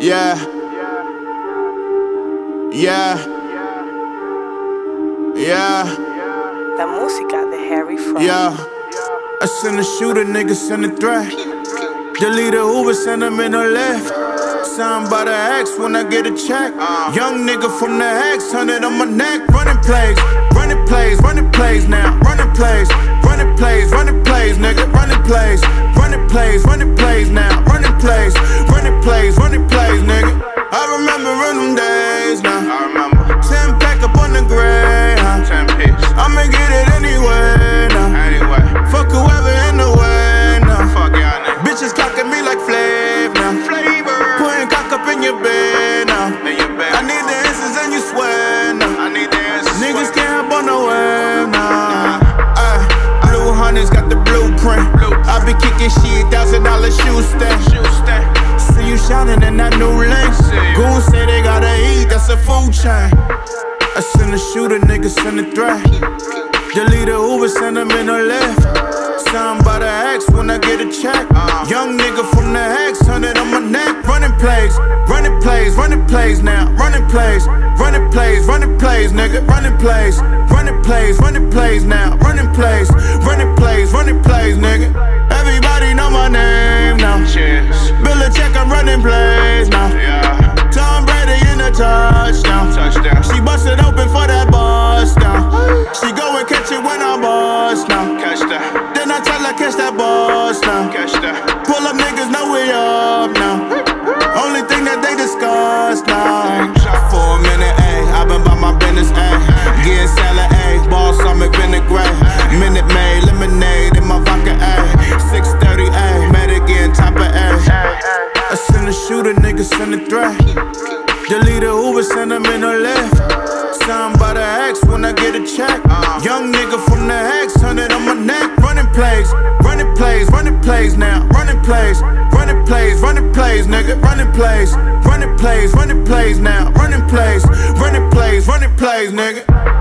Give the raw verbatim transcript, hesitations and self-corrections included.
Yeah. Yeah. Yeah. La música de Harry Fraud. Yeah. I send a shooter, nigga send a threat. Delete a Uber, send him in the left. Signed by the X when I get a check. Young nigga from the X, hundred on my neck. Running plays, running plays, running plays now. Running plays, running plays, running plays, nigga. Running plays, running plays, running plays now. Running plays, running plays, running plays, nigga. I remember in them days now. I remember. Ten pack up on the gray, huh? Ten pics. I'ma get it anyway now. Anyway. Fuck whoever in the way now. Fuck y'all niggas. Bitches cocking me like Flav now. Flavor. Putting cock up in your bed now. In your bed. I need the answers and you swear now. I need the answers. Niggas can't hop on the web now. Ay, blue hunters got the blueprint. Blueprint. I be kicking shit, thousand dollar shoe stack. Shoe stack. See you shining in that new lane. Goons say they gotta eat, that's a food chain. I send a shooter, nigga send a threat. Delete a Uber, send him in the left. Signed by the X when I get a check. Young nigga from the X, hundred on my neck. Running plays, running plays, running plays now. Running plays, running plays, running plays, nigga. Running plays, running plays, running plays now. Running plays, running plays, running plays, nigga. Everybody know my name now. Cheers. Bill a check, I'm running plays now. Yeah. Tom Brady in a touchdown. Touchdown. She busted open for that bust down. She go and catch it when I bust now. Catch that. Then I tell her catch that bust now. Catch that. Pull up niggas know we up now. Only thing that they discuss now. For a minute, ayy, I been by my business, ayy. Getting salad, ayy, ball summit vinaigrette. Minute Maid, lemonade in my vodka, ayy. six thirty, ayy, met again, top of ayy. I send a shooter, nigga send a threat. Delete a Uber, send him in the left. Signed by the X when I get a check. Young nigga from the X, hundred on my neck. Running plays, running plays, running plays now. Running plays, running plays, running plays, nigga. Running plays, running plays, running plays now. Running plays, running plays, running plays, nigga.